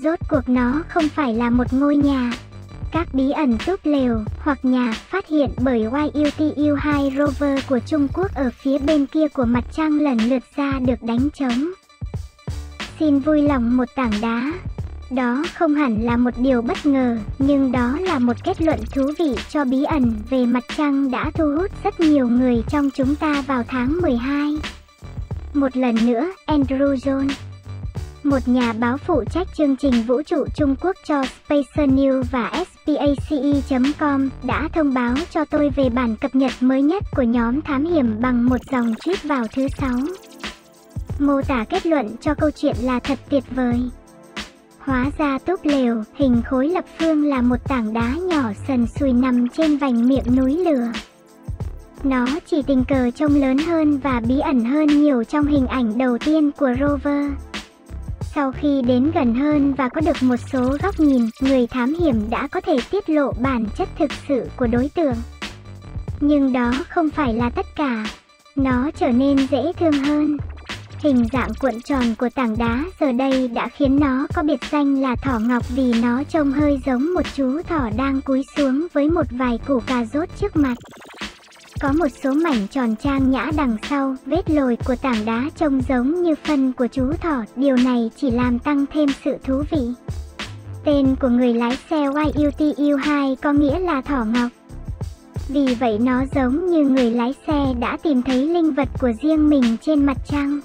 Rốt cuộc nó không phải là một ngôi nhà. Các bí ẩn túp lều hoặc nhà phát hiện bởi YUTU-2 rover của Trung Quốc ở phía bên kia của mặt trăng lần lượt ra được đánh trống. Xin vui lòng một tảng đá. Đó không hẳn là một điều bất ngờ, nhưng đó là một kết luận thú vị cho bí ẩn về mặt trăng đã thu hút rất nhiều người trong chúng ta vào tháng 12. Một lần nữa, Andrew Jones, một nhà báo phụ trách chương trình vũ trụ Trung Quốc cho Spacer News và space.com, đã thông báo cho tôi về bản cập nhật mới nhất của nhóm thám hiểm bằng một dòng tweet vào thứ Sáu. Mô tả kết luận cho câu chuyện là thật tuyệt vời. Hóa ra túp lều hình khối lập phương là một tảng đá nhỏ sần sùi nằm trên vành miệng núi lửa. Nó chỉ tình cờ trông lớn hơn và bí ẩn hơn nhiều trong hình ảnh đầu tiên của rover. Sau khi đến gần hơn và có được một số góc nhìn, người thám hiểm đã có thể tiết lộ bản chất thực sự của đối tượng. Nhưng đó không phải là tất cả. Nó trở nên dễ thương hơn. Hình dạng cuộn tròn của tảng đá giờ đây đã khiến nó có biệt danh là thỏ ngọc vì nó trông hơi giống một chú thỏ đang cúi xuống với một vài củ cà rốt trước mặt. Có một số mảnh tròn trang nhã đằng sau, vết lồi của tảng đá trông giống như phân của chú thỏ, điều này chỉ làm tăng thêm sự thú vị. Tên của người lái xe YUTU-2 có nghĩa là thỏ ngọc. Vì vậy nó giống như người lái xe đã tìm thấy linh vật của riêng mình trên mặt trăng.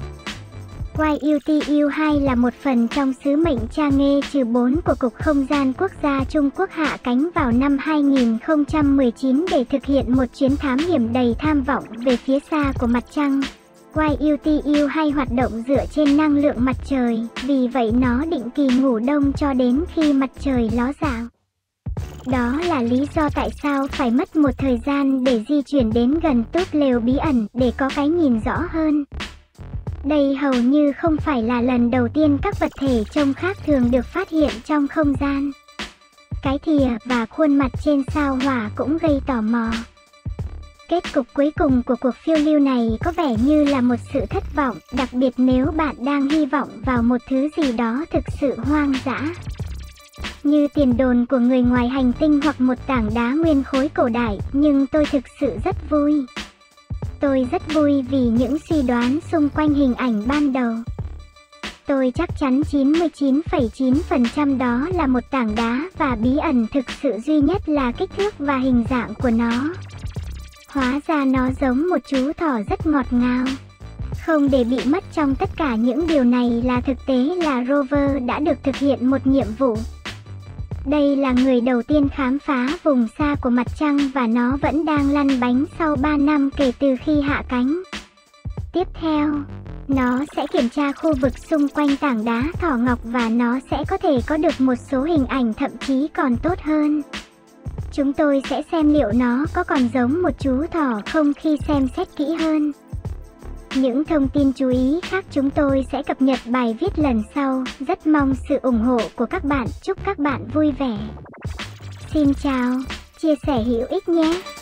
YUTU-2 là một phần trong sứ mệnh Chang'e-4 của Cục Không gian Quốc gia Trung Quốc hạ cánh vào năm 2019 để thực hiện một chuyến thám hiểm đầy tham vọng về phía xa của mặt trăng. YUTU-2 hoạt động dựa trên năng lượng mặt trời, vì vậy nó định kỳ ngủ đông cho đến khi mặt trời ló dạng. Đó là lý do tại sao phải mất một thời gian để di chuyển đến gần túp lều bí ẩn để có cái nhìn rõ hơn. Đây hầu như không phải là lần đầu tiên các vật thể trông khác thường được phát hiện trong không gian. Cái thìa và khuôn mặt trên sao Hỏa cũng gây tò mò. Kết cục cuối cùng của cuộc phiêu lưu này có vẻ như là một sự thất vọng, đặc biệt nếu bạn đang hy vọng vào một thứ gì đó thực sự hoang dã. Như tiền đồn của người ngoài hành tinh hoặc một tảng đá nguyên khối cổ đại, nhưng tôi thực sự rất vui. Tôi rất vui vì những suy đoán xung quanh hình ảnh ban đầu. Tôi chắc chắn 99,9% đó là một tảng đá và bí ẩn thực sự duy nhất là kích thước và hình dạng của nó. Hóa ra nó giống một chú thỏ rất ngọt ngào. Không để bị mất trong tất cả những điều này là thực tế là rover đã được thực hiện một nhiệm vụ. Đây là người đầu tiên khám phá vùng xa của mặt trăng và nó vẫn đang lăn bánh sau 3 năm kể từ khi hạ cánh. Tiếp theo, nó sẽ kiểm tra khu vực xung quanh tảng đá thỏ ngọc và nó sẽ có thể có được một số hình ảnh thậm chí còn tốt hơn. Chúng tôi sẽ xem liệu nó có còn giống một chú thỏ không khi xem xét kỹ hơn. Những thông tin chú ý khác chúng tôi sẽ cập nhật bài viết lần sau. Rất mong sự ủng hộ của các bạn. Chúc các bạn vui vẻ. Xin chào, chia sẻ hữu ích nhé.